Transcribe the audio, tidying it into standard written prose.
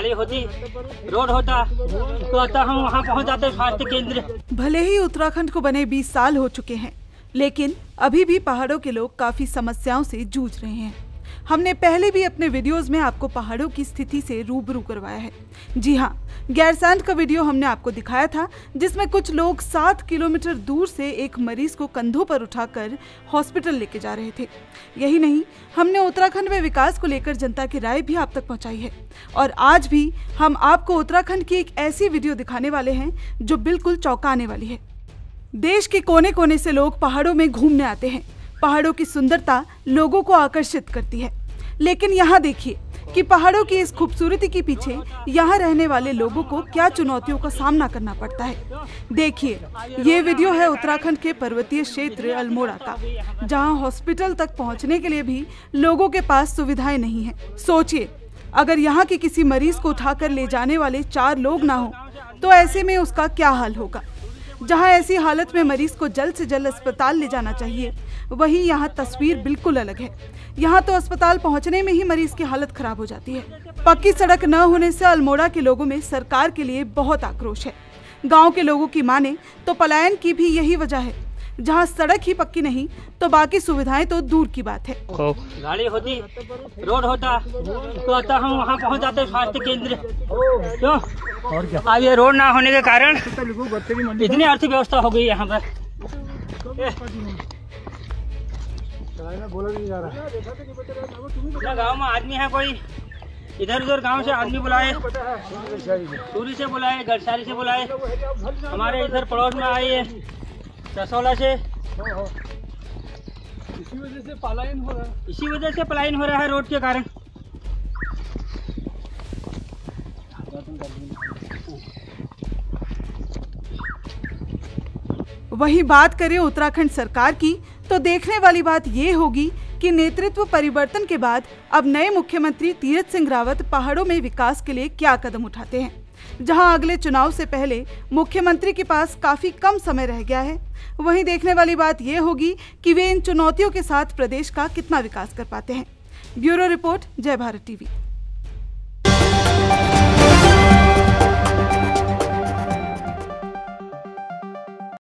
गाड़ी होती, रोड होता तो आता हम वहाँ पहुँच जाते स्वास्थ्य केंद्र। भले ही उत्तराखंड को बने 20 साल हो चुके हैं, लेकिन अभी भी पहाड़ों के लोग काफी समस्याओं से जूझ रहे हैं। हमने पहले भी अपने वीडियोस में आपको पहाड़ों की स्थिति से रूबरू करवाया है। जी हाँ, गैरसैंण का वीडियो हमने आपको दिखाया था, जिसमें कुछ लोग 7 किलोमीटर दूर से एक मरीज को कंधों पर उठाकर हॉस्पिटल लेके जा रहे थे। यही नहीं, हमने उत्तराखंड में विकास को लेकर जनता की राय भी आप तक पहुंचाई है। और आज भी हम आपको उत्तराखंड की एक ऐसी वीडियो दिखाने वाले हैं जो बिल्कुल चौंकाने वाली है। देश के कोने कोने से लोग पहाड़ों में घूमने आते हैं। पहाड़ों की सुंदरता लोगों को आकर्षित करती है, लेकिन यहाँ देखिए कि पहाड़ों की इस खूबसूरती के पीछे यहाँ रहने वाले लोगों को क्या चुनौतियों का सामना करना पड़ता है। देखिए, ये वीडियो है उत्तराखंड के पर्वतीय क्षेत्र अल्मोड़ा का, जहाँ हॉस्पिटल तक पहुँचने के लिए भी लोगों के पास सुविधाएं नहीं है। सोचिए, अगर यहाँ के किसी मरीज को उठाकर ले जाने वाले 4 लोग ना हो तो ऐसे में उसका क्या हाल होगा। जहां ऐसी हालत में मरीज को जल्द से जल्द अस्पताल ले जाना चाहिए, वहीं यहाँ तस्वीर बिल्कुल अलग है। यहाँ तो अस्पताल पहुंचने में ही मरीज की हालत खराब हो जाती है। पक्की सड़क न होने से अल्मोड़ा के लोगों में सरकार के लिए बहुत आक्रोश है। गांव के लोगों की माने तो पलायन की भी यही वजह है। जहाँ सड़क ही पक्की नहीं तो बाकी सुविधाएं तो दूर की बात है। गाड़ी होती, रोड होता तो आता हम वहाँ पहुँच जाते स्वास्थ्य केंद्र। क्यों? और क्या? अब ये रोड ना होने के कारण इतनी आर्थिक व्यवस्था हो गई यहाँ पर। गाँव में आदमी है कोई, इधर उधर गांव से आदमी बुलाए, सूरी से बुलाए, गढ़सारी से बुलाए, हमारे इधर पड़ोस में आए है रसौला से। इसी वजह से पलायन हो रहा है रोड के कारण। वहीं बात करें उत्तराखंड सरकार की, तो देखने वाली बात ये होगी कि नेतृत्व परिवर्तन के बाद अब नए मुख्यमंत्री तीरथ सिंह रावत पहाड़ों में विकास के लिए क्या कदम उठाते हैं। जहां अगले चुनाव से पहले मुख्यमंत्री के पास काफी कम समय रह गया है, वहीं देखने वाली बात यह होगी कि वे इन चुनौतियों के साथ प्रदेश का कितना विकास कर पाते हैं। ब्यूरो रिपोर्ट, जय भारत टीवी।